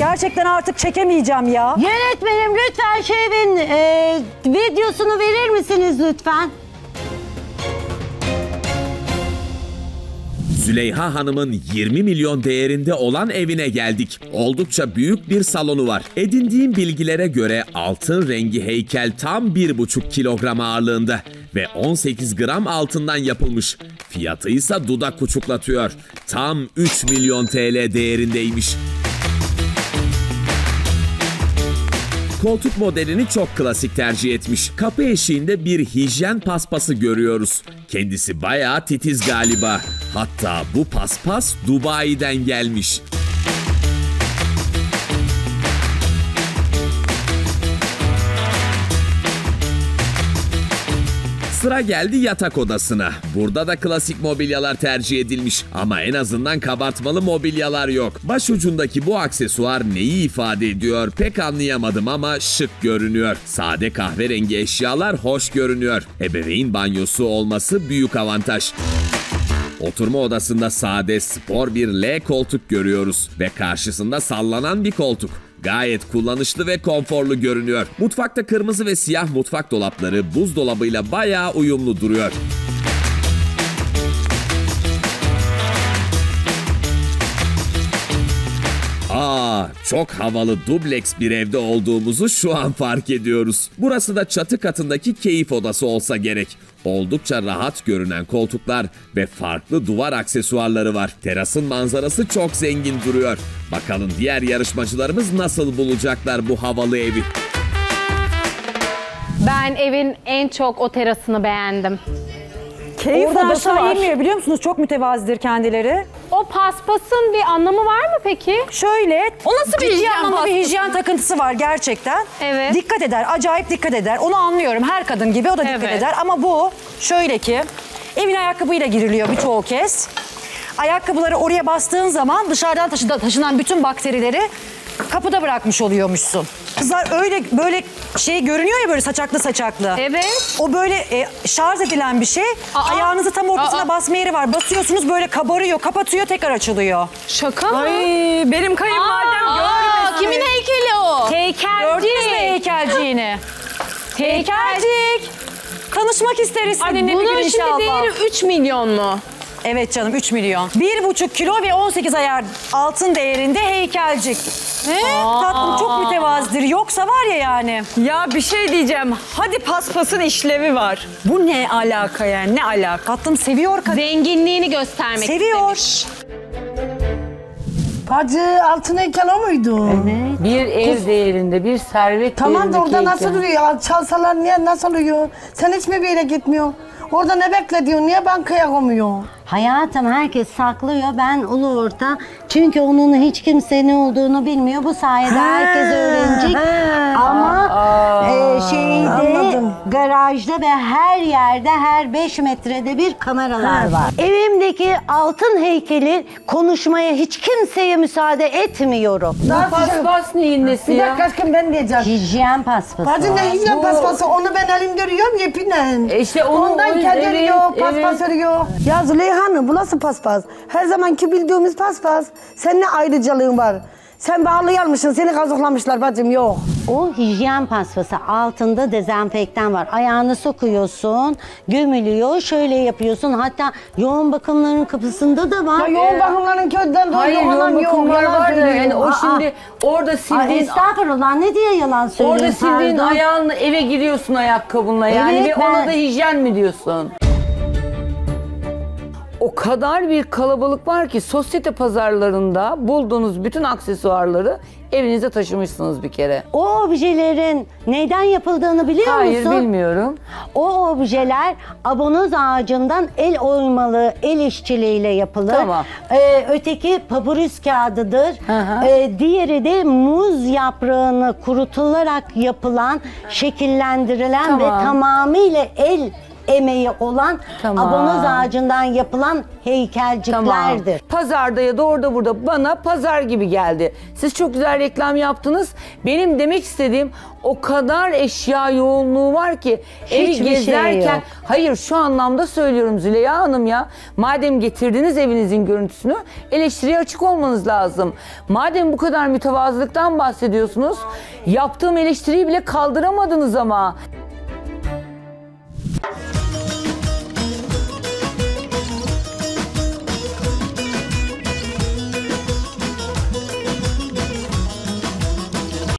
Gerçekten artık çekemeyeceğim ya. Yönetmenim lütfen şu evin videosunu verir misiniz lütfen? Züleyha Hanım'ın 20 milyon değerinde olan evine geldik. Oldukça büyük bir salonu var. Edindiğim bilgilere göre altın rengi heykel tam 1,5 kilogram ağırlığında ve 18 gram altından yapılmış. Fiyatı ise dudak uçuklatıyor. Tam 3 milyon TL değerindeymiş. Koltuk modelini çok klasik tercih etmiş. Kapı eşiğinde bir hijyen paspası görüyoruz. Kendisi bayağı titiz galiba. Hatta bu paspas Dubai'den gelmiş. Sıra geldi yatak odasına. Burada da klasik mobilyalar tercih edilmiş ama en azından kabartmalı mobilyalar yok. Başucundaki bu aksesuar neyi ifade ediyor pek anlayamadım ama şık görünüyor. Sade kahverengi eşyalar hoş görünüyor. Ebeveyn banyosu olması büyük avantaj. Oturma odasında sade, spor bir L koltuk görüyoruz ve karşısında sallanan bir koltuk. Gayet kullanışlı ve konforlu görünüyor. Mutfakta kırmızı ve siyah mutfak dolapları buzdolabıyla bayağı uyumlu duruyor. Çok havalı dubleks bir evde olduğumuzu şu an fark ediyoruz. Burası da çatı katındaki keyif odası olsa gerek. Oldukça rahat görünen koltuklar ve farklı duvar aksesuarları var. Terasın manzarası çok zengin duruyor. Bakalım diğer yarışmacılarımız nasıl bulacaklar bu havalı evi? Ben evin en çok o terasını beğendim. Keyif oradan aşağı inmiyor biliyor musunuz? Çok mütevazidir kendileri. O paspasın bir anlamı var mı peki? Şöyle, o nasıl bir hijyen paspası? Bir hijyen takıntısı var gerçekten. Evet. Dikkat eder, acayip dikkat eder. Onu anlıyorum, her kadın gibi o da dikkat eder. Ama bu şöyle ki, evin ayakkabıyla giriliyor birçoğu kez. Ayakkabıları oraya bastığın zaman dışarıdan taşınan bütün bakterileri kapıda bırakmış oluyormuşsun. Kızlar öyle böyle şey görünüyor ya böyle saçaklı saçaklı. Evet. O böyle şarj edilen bir şey. Ayağınızı tam ortasına basma yeri var. Basıyorsunuz böyle kabarıyor, kapatıyor, tekrar açılıyor. Şaka mı? Ay benim kayınvalidem görmesin. Kimin heykeli o? Heykelci. Gördünüz mü heykelciğini? Heykelcik. Tanışmak isteriz seninle bir gün inşallah. Bunun şimdi değeri 3 milyon mu? Evet canım 3 milyon. 1,5 kilo ve 18 ayar altın değerinde heykelcik. Tatlım çok mütevazidir. Yoksa var ya yani. Ya bir şey diyeceğim. Hadi paspasın işlevi var. Bu ne alaka yani? Ne alaka? Tatlım seviyor kadın. Zenginliğini göstermek seviyor. istemiş. Bacı altın heykel o muydu? Evet. Bir ev değerinde, bir servet tamam değerinde. Tamam da orada nasıl duruyor? Çalsalar niye nasıl oluyor? Sen hiç mi bir yere gitmiyorsun? Orada ne beklediyorsun? Niye bankaya koymuyor? Hayatım herkes saklıyor. Ben ulu orta. Çünkü onun hiç kimse ne olduğunu bilmiyor. Bu sayede herkes öğrenecek. Ama şeyde, anladım. Garajda ve her yerde her 5 metrede bir kameralar var. Evimdeki altın heykeli konuşmaya hiç kimseye müsaade etmiyorum. Paspas neyin nesi ya? Bir dakika aşkım ben diyeceğim. Hijyen paspası. Bacı ne hijyen paspası? Onu ben elimde örüyorum yepinen. İşte ondan kendi örüyor, paspas örüyor. Ya Züleyha Hanım bu nasıl paspas? Her zamanki bildiğimiz paspas. Sen ne ayrıcalığın var? Sen bağlayalmışsın, seni kazıklamışlar bacım, yok. O hijyen paspası, altında dezenfektan var. Ayağını sokuyorsun, gömülüyor, şöyle yapıyorsun. Hatta yoğun bakımların kapısında da var. Ya yoğun bakımların köyden hayır, yoğun bakımlar var da yani o şimdi orada sildiğin... Estağfurullah, ne diye yalan söylüyorsun? Orada sildiğin ayağınla eve giriyorsun ayakkabınla yani evet, ve ona da hijyen mi diyorsun? O kadar bir kalabalık var ki sosyete pazarlarında bulduğunuz bütün aksesuarları evinize taşımışsınız bir kere. O objelerin neyden yapıldığını biliyor musun? Hayır bilmiyorum. O objeler abonoz ağacından el oymalı, el işçiliğiyle yapılır. Tamam. Öteki papyrus kağıdıdır. Diğeri de muz yaprağını kurutularak yapılan, şekillendirilen ve tamamıyla el emeği olan Tamam. abonoz ağacından yapılan heykelciklerdir. Pazarda ya da orada burada bana pazar gibi geldi. Siz çok güzel reklam yaptınız. Benim demek istediğim o kadar eşya yoğunluğu var ki evi Hiçbir şey gezerken yok. hayır şu anlamda söylüyorum Züleyha Hanım ya. Madem getirdiniz evinizin görüntüsünü eleştiriye açık olmanız lazım. Madem bu kadar mütevazılıktan bahsediyorsunuz yaptığım eleştiriyi bile kaldıramadınız ama.